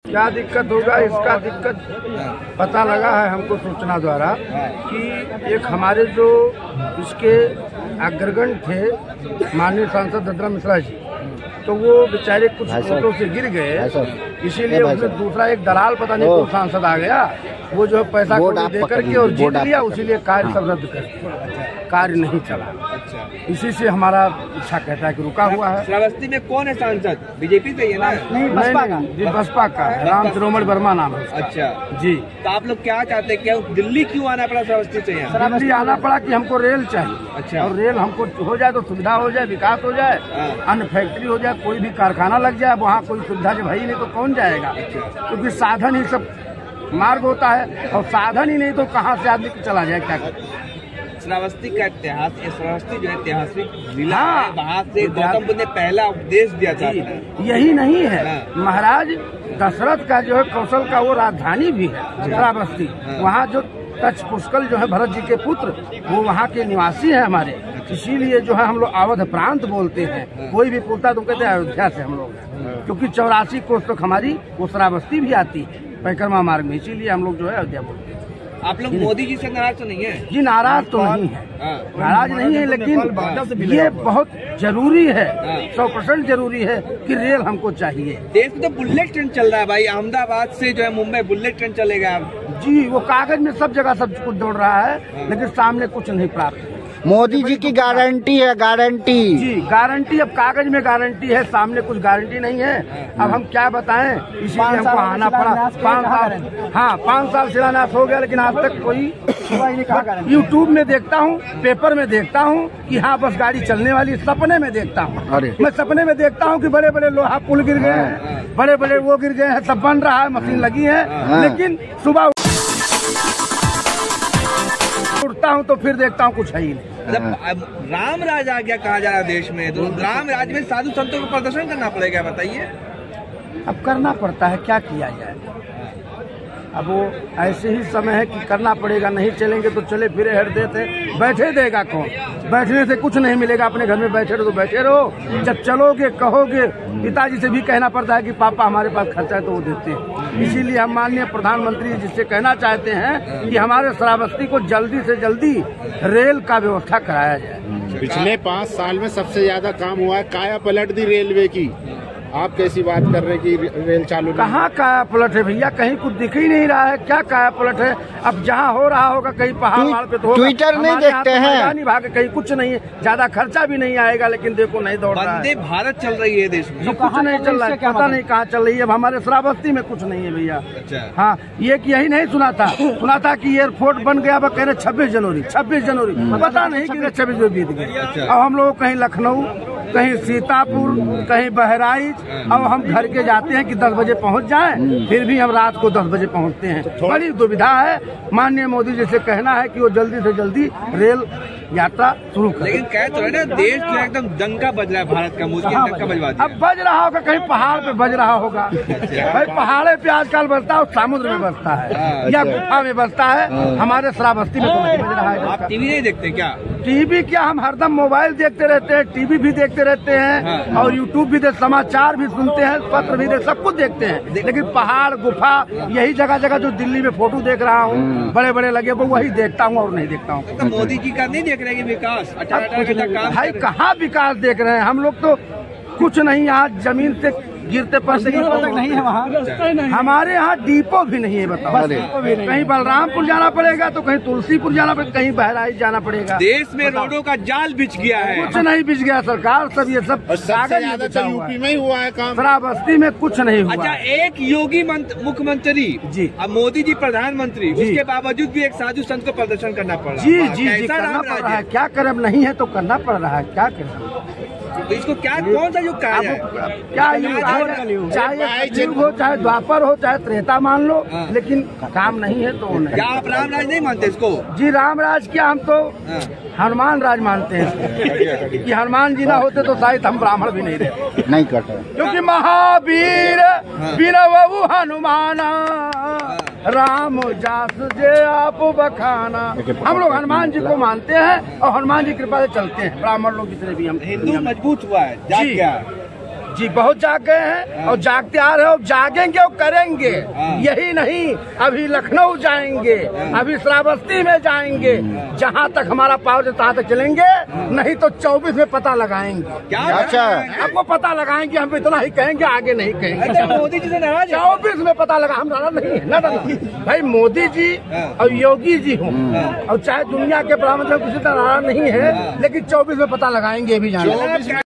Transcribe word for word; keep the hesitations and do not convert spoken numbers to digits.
क्या दिक्कत होगा, इसका दिक्कत पता लगा है हमको सूचना द्वारा कि एक हमारे जो इसके अग्रगण्य थे माननीय सांसद ददरा मिश्रा जी, तो वो बेचारे कुछ फोटो से गिर गए, इसीलिए उसमें दूसरा एक दलाल पता नहीं कौन सांसद आ गया, वो जो पैसा दे करके और जीत लिया, उसीलिए कार्य सब रद्द कर कार्य नहीं चला। अच्छा। इसी से हमारा इच्छा कहता है कि रुका हुआ है। श्रावस्ती में कौन है सांसद? बीजेपी से ही है ना? नहीं, बसपा का। जी बसपा का है, राम शिरोमणि वर्मा नाम है। अच्छा जी। तो आप लोग क्या चाहते हैं, क्या दिल्ली क्यों आना पड़ा श्रावस्ती से? यहाँ दिल्ली आना पड़ा कि हमको रेल चाहिए। अच्छा। और रेल हमको हो जाए तो सुविधा हो जाए, विकास हो जाए, अन्य फैक्ट्री हो जाए, कोई भी कारखाना लग जाए, वहाँ कोई सुविधा जब भाई नहीं तो कौन जाएगा, क्योंकि साधन ही सब मार्ग होता है, और साधन ही नहीं तो कहाँ से आदमी चला जाए, क्या करे। श्रावस्ती का इतिहास, श्रावस्ती जो ऐतिहासिक जिला है, वहाँ से गौतम बुद्ध ने पहला उपदेश दिया था। यही नहीं है, महाराज दशरथ का जो है कौशल का वो राजधानी भी है श्रावस्ती। वहाँ जो तक्ष पुष्कर जो है भरत जी के पुत्र, वो वहाँ के निवासी हैं हमारे, इसीलिए जो है हम लोग अवध प्रांत बोलते हैं। कोई भी पूछता तो कहते हैं अयोध्या से हम लोग हैं, क्योंकि चौरासी कोस तक हमारी वो श्रावस्ती भी आती है परिक्रमा मार्ग में, इसीलिए हम लोग जो है अयोध्या बोलते हैं। आप लोग मोदी जी से नाराज तो नहीं है? जी नाराज तो नहीं है, नाराज नहीं है, लेकिन ये बहुत जरूरी है, सौ परसेंट जरूरी है कि रेल हमको चाहिए। देश में तो बुलेट ट्रेन चल रहा है भाई, अहमदाबाद से जो है मुंबई बुलेट ट्रेन चलेगा। जी वो कागज में सब जगह सब कुछ दौड़ रहा है, लेकिन सामने कुछ नहीं प्राप्त। मोदी जी की गारंटी है, गारंटी जी गारंटी, अब कागज में गारंटी है, सामने कुछ गारंटी नहीं है। अब हम क्या बताएं, इसीलिए हमको आना पड़ा। पाँच साल हाँ पाँच साल शिलान्यास हो गया, लेकिन आज तक कोई यूट्यूब में देखता हूँ, पेपर में देखता हूँ कि हाँ बस गाड़ी चलने वाली, सपने में देखता हूँ। मैं सपने में देखता हूँ कि बड़े बड़े लोहा पुल गिर गए हैं, बड़े बड़े वो गिर गए हैं, सब बन रहा है, मशीन लगी है, लेकिन सुबह उठता हूँ तो फिर देखता हूँ कुछ है ही नहीं। जब राम राज आ गया कहा जा रहा है देश में, तो राम राज में साधु संतों को प्रदर्शन करना पड़ेगा, बताइए। अब करना पड़ता है, क्या किया जाए। अब वो ऐसे ही समय है कि करना पड़ेगा, नहीं चलेंगे तो चले फिरे हटते थे, बैठे देगा कौन, बैठने से कुछ नहीं मिलेगा। अपने घर में बैठे रहो तो बैठे रहो, जब चलोगे कहोगे, पिताजी से भी कहना पड़ता है कि पापा हमारे पास खर्चा है तो वो देते हैं। इसीलिए हम माननीय प्रधानमंत्री जी से कहना चाहते हैं कि हमारे श्रावस्ती को जल्दी से जल्दी रेल का व्यवस्था कराया जाए। पिछले पाँच साल में सबसे ज्यादा काम हुआ है काया पलट दी रेलवे की। आप कैसी बात कर रहे हैं कि रेल चालू? कहाँ काया पलट है भैया, कहीं कुछ दिख ही नहीं रहा है। क्या काया पलट है? अब जहाँ हो रहा होगा कहीं पहाड़ पे तो ट्विटर नहीं देखते हैं, भाग कहीं कुछ नहीं है, ज्यादा खर्चा भी नहीं आएगा, लेकिन देखो नहीं दौड़ रहा है। वंदे भारत चल रही है देश में, कुछ नहीं चल रहा है, पता नहीं कहाँ चल रही है। अब हमारे श्रावस्ती में कुछ नहीं है भैया। हाँ ये कि यही नहीं सुना था, सुना था कि एयरपोर्ट बन गया, कह रहे छब्बीस जनवरी छब्बीस जनवरी पता नहीं कि छब्बीस जनवरी बीत गई। अब हम लोग कहीं लखनऊ, कहीं सीतापुर, कहीं बहराइच, अब हम घर के जाते हैं कि दस बजे पहुंच जाएं, फिर भी हम रात को दस बजे पहुंचते हैं। बड़ी दुविधा है। माननीय मोदी जी से कहना है कि वो जल्दी से जल्दी रेल यात्रा शुरू करें। लेकिन कह तो रहे ना, देश में एकदम डंका बज रहा है भारत का, मुझे डंका बजवा दिया। अब बज रहा होगा, कहीं पहाड़ पे बज रहा होगा। भाई पहाड़े पे आजकल बजता है, समुद्र में बजता है या गुफा में बजता है, हमारे श्रावस्ती में तो नहीं बज रहा है। आप टीवी नहीं देखते क्या? टीवी क्या, हम हरदम मोबाइल देखते रहते हैं, टीवी भी देखते रहते हैं, और यूट्यूब भी देख, समाचार भी सुनते हैं, पत्र भी देख, सब कुछ देखते हैं। लेकिन पहाड़ गुफा यही जगह जगह जो दिल्ली में फोटो देख रहा हूँ बड़े बड़े लगे, वो वही देखता हूँ और नहीं देखता हूँ। तो मोदी जी का नहीं देख रहे कि विकास? भाई कहाँ विकास देख रहे हैं हम लोग, तो कुछ नहीं। यहाँ जमीन से गिरते पड़ते नहीं है वहाँ, हमारे यहाँ डिपो भी नहीं है, बताओ। कहीं बलरामपुर जाना पड़ेगा तो कहीं तुलसीपुर जाना पड़ेगा, कहीं बहराइच जाना पड़ेगा। देश में रोडों का जाल बिछ गया है। कुछ नहीं बिछ गया सरकार, सब ये सब कागज यूपी में ही हुआ है काम, श्रावस्ती में कुछ नहीं हुआ। अच्छा, एक योगी मुख्यमंत्री जी, अब मोदी जी प्रधानमंत्री, उसके बावजूद भी एक साधु संत को प्रदर्शन करना पड़ रहा है। जी जी जी करना पड़ रहा है, क्या करे, अब नहीं है तो करना पड़ रहा है, क्या करें। तो इसको क्या, कौन सा युग कहा जाए? क्या युग, चाहे युग हो, चाहे द्वापर हो, चाहे त्रेता मान लो, लेकिन काम नहीं है तो नहीं। क्या आप राम राज नहीं मानते इसको? जी राम राज क्या, हम तो हनुमान राज मानते हैं कि हनुमान जी ना होते तो शायद हम ब्राह्मण भी नहीं रहते, नहीं करते, क्योंकि महावीर बीरबहु हनुमाना राम जास जे आप बखाना। हम लोग हनुमान जी को मानते हैं और हनुमान जी कृपा से चलते हैं, ब्राह्मण लोग जितने भी हम। हिंदू मजबूत हुआ है, जाग गया। जी बहुत जाग गए हैं और जागते आ रहे और जागेंगे और करेंगे। यही नहीं, अभी लखनऊ जाएंगे, अभी श्रावस्ती में जाएंगे, जहाँ तक हमारा पावर तहाँ तक चलेंगे, नहीं तो चौबीस में पता लगाएंगे। क्या अच्छा, आपको पता लगाएंगे, हम इतना ही कहेंगे, आगे नहीं कहेंगे। अच्छा, मोदी जी से नाराज है? चौबीस में पता लगा, हम नाराज नहीं है ना दादा। भाई मोदी जी और योगी जी हूँ और चाहे दुनिया के प्रधानमंत्री किसी तरह नाराज नहीं है, लेकिन चौबीस में पता लगाएंगे भी जाना।